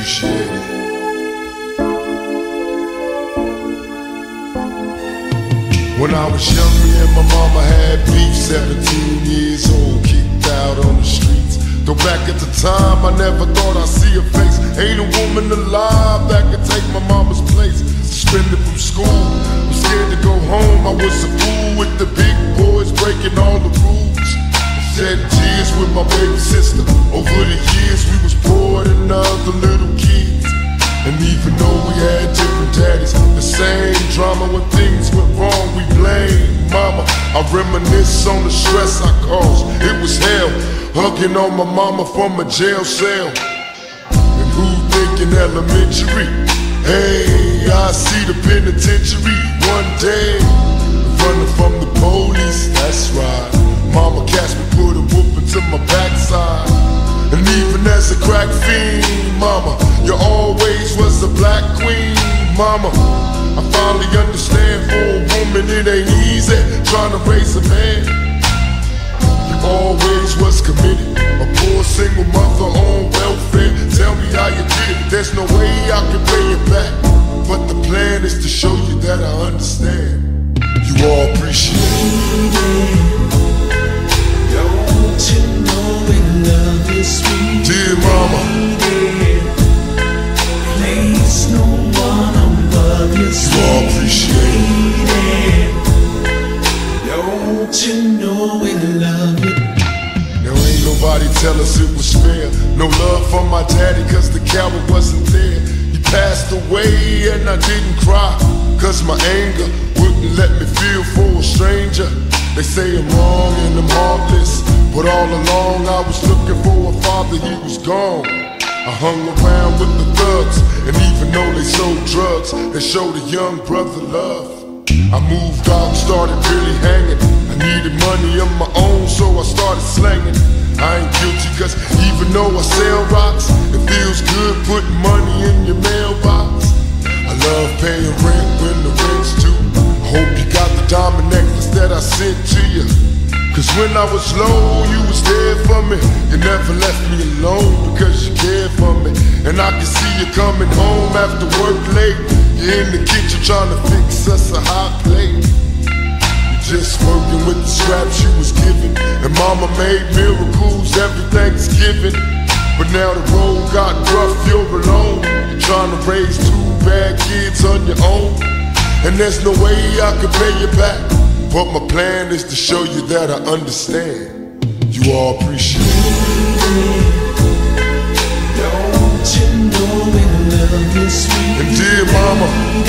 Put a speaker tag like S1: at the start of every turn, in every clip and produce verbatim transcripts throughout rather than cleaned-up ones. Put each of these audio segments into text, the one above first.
S1: appreciate it. When I was young, me and my mama had beef, seventeen years old, kicked out on the streets. Though back at the time, I never thought I'd see her face. Ain't a woman alive that could take my mama's place. Suspended from school, I'm scared to go home. I was a fool with the big boys, breaking all the rules. Shed tears with my baby sister. Over the years, we was poor than other little kids. And even though we had different daddies, the same drama when things went wrong, we blame mama. I reminisce on the stress I caused. It was hell, hugging on my mama from a jail cell. And who thinking elementary? Hey, I see the penitentiary one day. Running from the police, that's right. Mama catch me, put a whooping to my backside. And even as a crack fiend, mama, you always was a black queen, mama. I finally understand, for a woman it ain't easy trying to raise a man. You always was committed, a poor single mother on welfare. Tell me how you did it, there's no way I can pay you back. But the plan is to show you that I understand. You all appreciate it.
S2: Don't you know we love you, sweet
S1: dear mama?
S2: Place no one above you, sweet.
S1: You all appreciate
S2: it. Don't you know we love you?
S1: Now ain't nobody tell us it was fair. No love for my daddy cause the coward wasn't there. He passed away and I didn't cry, cause my anger wouldn't let me feel for a stranger. They say I'm wrong and I'm heartless, but all along I was looking for a father, he was gone. I hung around with the thugs, and even though they sold drugs, they showed a young brother love. I moved out and started really hanging. I needed money of my own, so I started slanging. I ain't guilty cause even though I sell rocks, it feels good putting money in your mailbox. I love paying rent when the rent's due. I hope you got the diamond necklace that I sent to you, cause when I was low, you was there for me. You never left me alone because you cared for me. And I can see you coming home after work late. You're in the kitchen trying to fix us a hot plate. You're just working with the scraps you was given, and mama made miracles every Thanksgiving. But now the road got rough, you're alone. You're trying to raise two bad kids on your own, and there's no way I can pay you back. But my plan is to show you that I understand. You all appreciate it.
S2: Don't you know we love you, sweet
S1: And dear mama,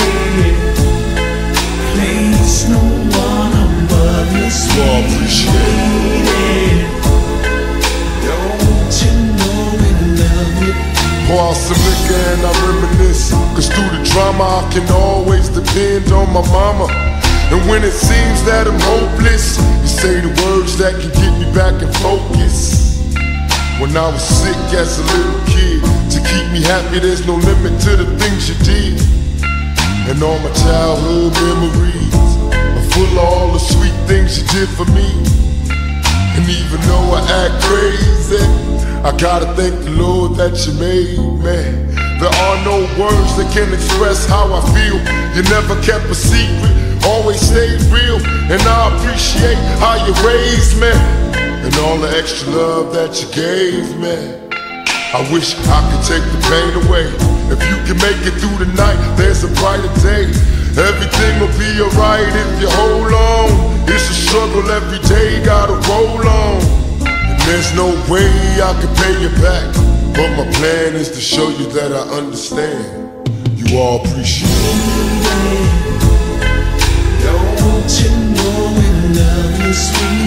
S2: place no one above you, sweet.
S1: you all appreciate it.
S2: Don't you know we love you?
S1: Pour out some liquor and I reminisce, cause through the drama I can always depend on my mama. And when it seems that I'm hopeless, you say the words that can get me back in focus. When I was sick as a little kid, to keep me happy there's no limit to the things you did. And all my childhood memories are full of all the sweet things you did for me. And even though I act crazy, I gotta thank the Lord that you made me. There are no words that can express how I feel. You never kept a secret, always stayed real, and I appreciate how you raised me, and all the extra love that you gave me. I wish I could take the pain away. If you can make it through the night, there's a brighter day. Everything will be alright if you hold on. It's a struggle every day, gotta roll on. And there's no way I can pay you back, but my plan is to show you that I understand. You all appreciate it.
S2: Don't you know we love you, sweet